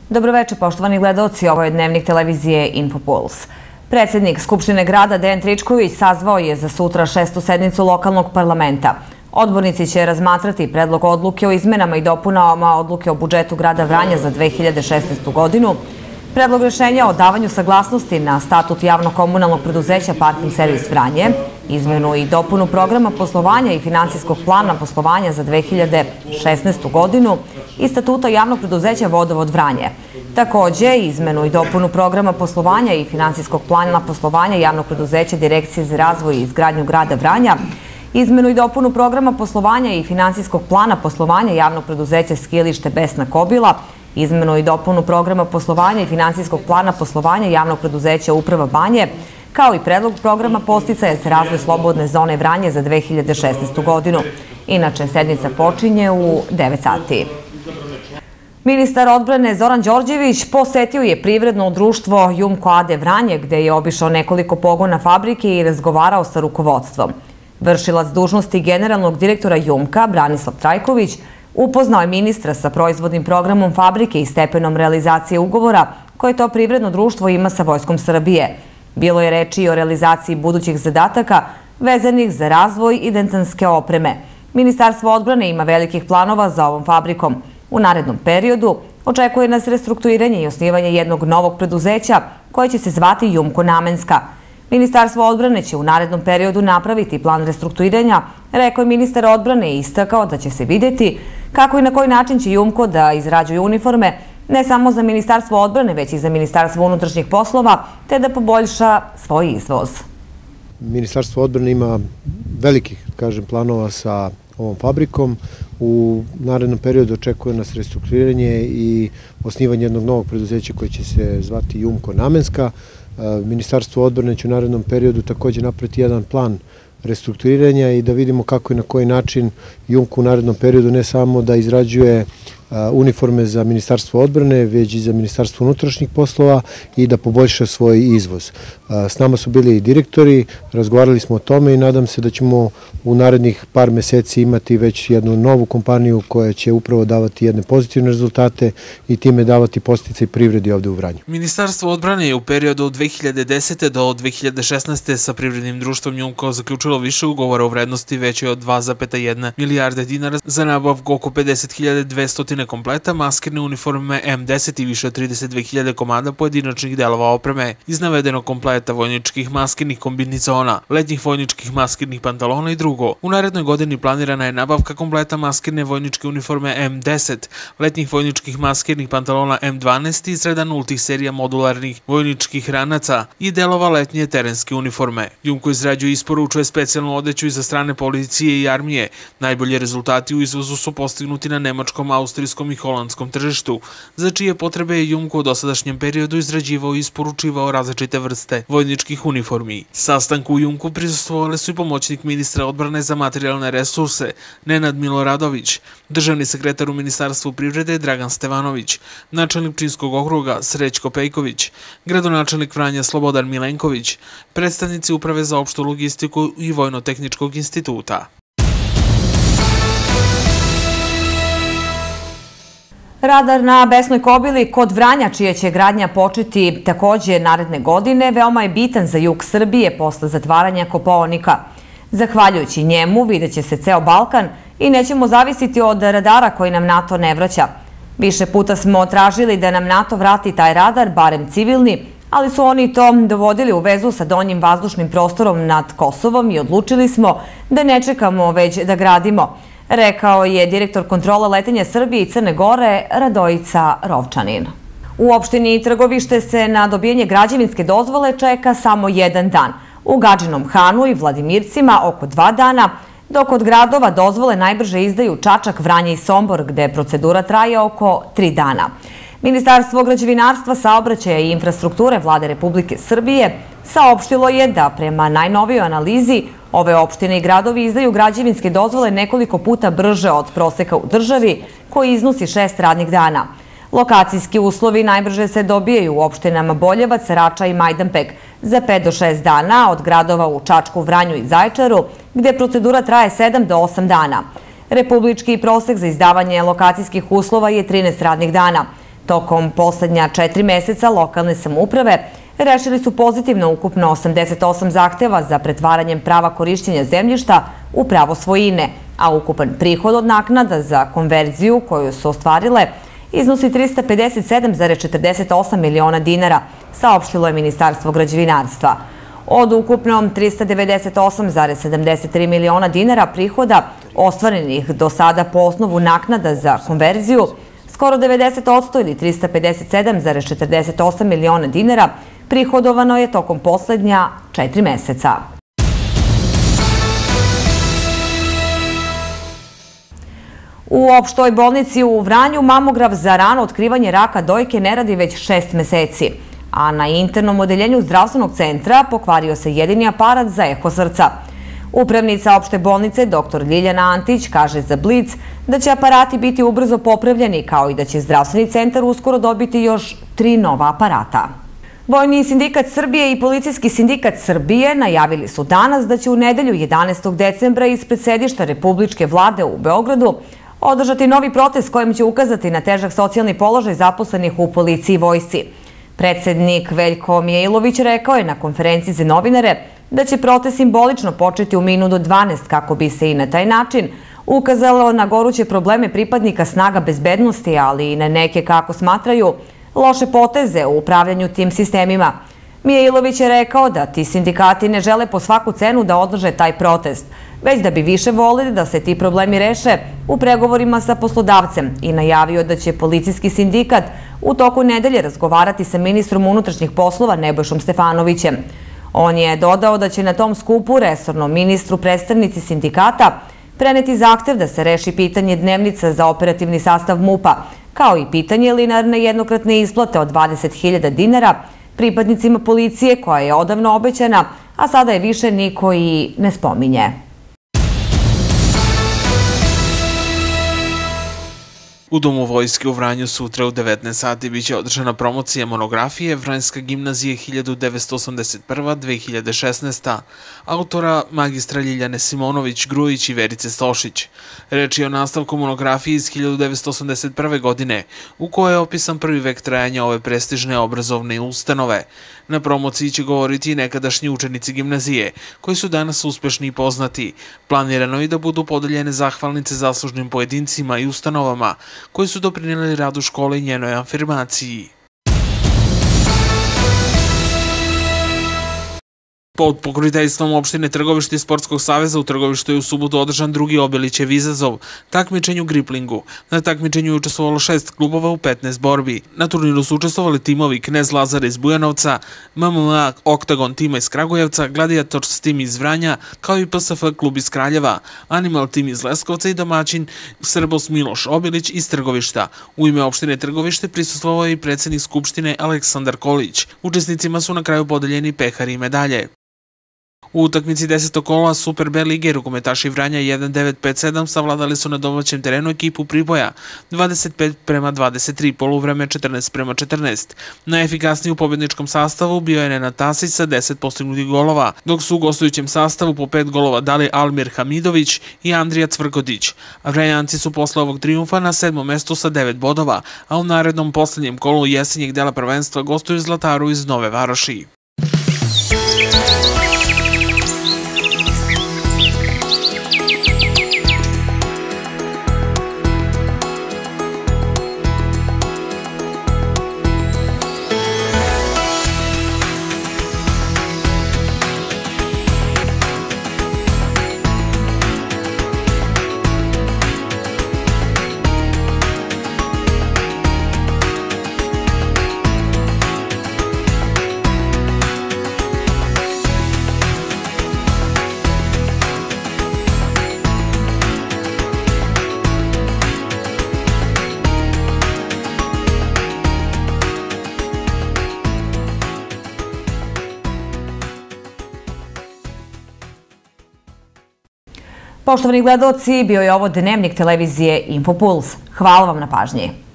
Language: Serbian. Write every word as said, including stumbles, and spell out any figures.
Dobroveče, poštovani gledaoci, ovo je dnevnik televizije Infopuls. Predsjednik Skupštine grada Dejan Tričković sazvao je za sutra šestu sednicu lokalnog parlamenta. Odbornici će razmatrati predlog odluke o izmenama i dopunama odluke o budžetu grada Vranja za dve hiljade šesnaestu godinu, predlog rješenja o davanju saglasnosti na statut javno-komunalnog preduzeća Parking servis Vranje, izmenu i dopunu programa poslovanja i finansijskog plana poslovanja za dve hiljade šesnaestu godinu i statuta javnog preduzeća Vodovod Vranje. Takođe, izmenu i dopunu programa poslovanja i finansijskog plana poslovanja javnog preduzeća Direkcije za razvoj i izgradnju grada Vranja, izmenu i dopunu programa poslovanja i finansijskog plana poslovanja javnog preduzeća Skijalište Besna Kobila, izmenu i dopunu programa poslovanja i finansijskog plana poslovanja javnog preduzeća Uprava Banje, kao i predlog programa podsticaja za razvoj slobodne zone Vranje za dve hiljade šesnaestu godinu. Inače, sednica počinje u devet sati. Ministar odbrane Zoran Đorđević posetio je privredno društvo Jumko A D Vranje, gde je obišao nekoliko pogona fabrike i razgovarao sa rukovodstvom. Vršilac dužnosti generalnog direktora Jumka, Branislav Trajković, upoznao je ministra sa proizvodnim programom fabrike i stepenom realizacije ugovora koje to privredno društvo ima sa Vojskom Srbije. Bilo je reči i o realizaciji budućih zadataka vezanih za razvoj identitetske opreme. Ministarstvo odbrane ima velikih planova za ovom fabrikom. U narednom periodu očekuje nas restrukturiranje i osnivanje jednog novog preduzeća koje će se zvati Jumko Namenska. Ministarstvo odbrane će u narednom periodu napraviti plan restrukturiranja, rekao je ministar odbrane i istakao da će se vidjeti kako i na koji način će Jumko da izrađuje uniforme ne samo za Ministarstvo odbrane, već i za Ministarstvo unutrašnjih poslova, te da poboljša svoj izvoz. Ministarstvo odbrane ima velikih, kažem, planova sa ovom fabrikom. U narednom periodu očekuje nas restrukturiranje i osnivanje jednog novog preduzeća koje će se zvati Jumko Namenska. Ministarstvo odbrane će u narednom periodu također napraviti jedan plan restrukturiranja i da vidimo kako i na koji način Jumko u narednom periodu ne samo da izrađuje uniforme za Ministarstvo odbrane, već i za Ministarstvo unutrašnjih poslova i da poboljša svoj izvoz. S nama su bili i direktori, razgovarali smo o tome i nadam se da ćemo u narednih par meseci imati već jednu novu kompaniju koja će upravo davati jedne pozitivne rezultate i time davati podsticaj privredi ovde u Vranju. Ministarstvo odbrane je u periodu od dve hiljade desete do dve hiljade šesnaeste. sa privrednim društvom Jumko zaključilo više ugovora u vrednosti veće od dva zarez jedna milijarde dinara za nabavku oko pedeset hiljada dvesta kompleta maskirne uniforme M deset i više od trideset dve hiljade komada pojedinačnih delova opreme, iz navedenog kompleta vojničkih maskirnih kombinizona, letnjih vojničkih maskirnih pantalona i drugo. U narednoj godini planirana je nabavka kompleta maskirne vojničke uniforme M deset, letnjih vojničkih maskirnih pantalona M dvanaest iz reda nultih serija modularnih vojničkih ranaca i delova letnje terenske uniforme. Jumko izrađuje i isporučuje specijalnu odeću i za strane policije i armije. Najbolji rezultati u izvozu su postignuti na nemačkom, austrijskom i holandskom tržištu, za čije potrebe je Jumko u dosadašnjem periodu izrađivao i isporučivao različite vrste vojničkih uniformi. Sastanku u Jumku prisustvovali su i pomoćnik ministra odbrane za materijalne resurse Nenad Miloradović, državni sekretar u Ministarstvu privrede Dragan Stevanović, načelnik Pčinjskog okruga Srećko Pejković, gradonačelnik Vranja Slobodan Milenković, predstavnici Uprave za opštu logistiku i Vojno-tehničkog instituta. Radar na Besnoj Kobili kod Vranja, čija će gradnja početi također naredne godine, veoma je bitan za jug Srbije posle zatvaranja Kopaonika. Zahvaljujući njemu vidjet će se ceo Balkan i nećemo zavisiti od radara koji nam NATO ne vraća. Više puta smo tražili da nam NATO vrati taj radar, barem civilni, ali su oni to dovodili u vezu sa donjim vazdušnim prostorom nad Kosovom i odlučili smo da ne čekamo, već da gradimo, rekao je direktor kontrole letenja Srbije i Crne Gore Radojica Rovčanin. U opštini Trgovište se na dobijanje građevinske dozvole čeka samo jedan dan. U Gadžinom Hanu i Vladimircima oko dva dana, dok od gradova dozvole najbrže izdaju Čačak, Vranje i Sombor, gde procedura traje oko tri dana. Ministarstvo građevinarstva, saobraćaja i infrastrukture Vlade Republike Srbije saopštilo je da prema najnovijoj analizi ove opštine i gradovi izdaju građevinske dozvole nekoliko puta brže od proseka u državi, koji iznosi šest radnih dana. Lokacijski uslovi najbrže se dobijaju u opštinama Boljevac, Rača i Majdanpek za pet do šest dana, od gradova u Čačku, Vranju i Zaječaru, gde procedura traje sedam do osam dana. Republički prosek za izdavanje lokacijskih uslova je trinaest radnih dana. Tokom poslednja četiri meseca lokalne samouprave rešili su pozitivno ukupno osamdeset osam zahteva za pretvaranjem prava korišćenja zemljišta u pravo svojine, a ukupan prihod od naknada za konverziju koju su ostvarile iznosi trista pedeset sedam zarez četrdeset osam miliona dinara, saopštilo je Ministarstvo građevinarstva. Od ukupno trista devedeset osam zarez sedamdeset tri miliona dinara prihoda ostvarenih do sada po osnovu naknada za konverziju, skoro devedeset posto ili trista pedeset sedam zarez četrdeset osam miliona dinara prihodovano je tokom poslednja četiri meseca. U opštoj bolnici u Vranju mamograf za rano otkrivanje raka dojke ne radi već šest meseci, a na internom odeljenju zdravstvenog centra pokvario se jedini aparat za eho srca. Upravnica opšte bolnice doktor Ljiljana Antić kaže za Blic da će aparati biti ubrzo popravljeni, kao i da će zdravstveni centar uskoro dobiti još tri nova aparata. Vojni sindikat Srbije i Policijski sindikat Srbije najavili su danas da će u nedelju jedanaestog decembra ispred sedišta Republičke vlade u Beogradu održati novi protest kojim će ukazati na težak socijalni položaj zaposlenih u policiji i vojsci. Predsednik Veljko Mijailović rekao je na konferenciji za novinare da će protest simbolično početi u minut do dvanaest kako bi se i na taj način ukazalo na goruće probleme pripadnika snaga bezbednosti, ali i na neke, kako smatraju, loše poteze u upravljanju tim sistemima. Mijailović je rekao da ti sindikati ne žele po svaku cenu da održe taj protest, već da bi više volili da se ti problemi reše u pregovorima sa poslodavcem i najavio da će policijski sindikat u toku nedelje razgovarati sa ministrom unutrašnjih poslova Nebojšom Stefanovićem. On je dodao da će na tom skupu resornom ministru predstavnici sindikata preneti zahtev da se reši pitanje dnevnica za operativni sastav MUP-a, kao i pitanje linarne jednokratne isplate od dvadeset hiljada dinara pripadnicima policije koja je odavno obećana, a sada je više niko i ne spominje. U Domu vojske u Vranju sutra u devetnaest sati biće održana promocija monografije Vranjska gimnazija hiljadu devetsto osamdeset prva do dve hiljade šesnaesta. autora magistra Ljiljane Simonović-Grujić i Verice Stošić. Reč je o nastavku monografije iz hiljadu devetsto osamdeset prve. godine, u kojoj je opisan prvi vek trajanja ove prestižne obrazovne ustanove. Na promociji će govoriti i nekadašnji učenici gimnazije, koji su danas uspešni i poznati. Planirano je da budu podeljene zahvalnice zaslužnim pojedincima i ustanovama, koji su doprinijeli radu škole i njenoj afirmaciji. Pod pokroviteljstvom opštine Trgovište i Sportskog saveza u Trgovištu je u subotu održan drugi Obilićev izazov, takmičenju griplingu. Na takmičenju je učestvovalo šest klubova u petnaest borbi. Na turniru su učestvovali timovi Knez Lazar iz Bujanovca, M M A Oktagon tima iz Kragujevca, Gladiators tim iz Vranja, kao i P S F klub iz Kraljeva, Animal tim iz Leskovca i domaćin Srbos Miloš Obilić iz Trgovišta. U ime opštine Trgovište prisustvovao je i predsednik Skupštine Aleksandar Kolić. Učesnicima su na kraju podeljeni pehari i medalje. U utakmici desetog kola Super B lige rukometaši Vranja jedan devet pet sedam savladali su na domaćem terenu ekipu Priboja dvadeset pet prema dvadeset tri, poluvreme četrnaest prema četrnaest. Najefikasniji u pobedničkom sastavu bio je Nenad Tasić sa deset postignutih golova, dok su u gostujućem sastavu po pet golova dali Almir Hamidović i Andrija Cvrkodić. Vranjanci su posle ovog trijumfa na sedmom mestu sa devet bodova, a u narednom poslednjem kolu jesenjeg dela prvenstva gostuju Zlataru iz Nove Varoši. Poštovani gledaoci, bio je ovo Dnevnik televizije Infopuls. Hvala vam na pažnji.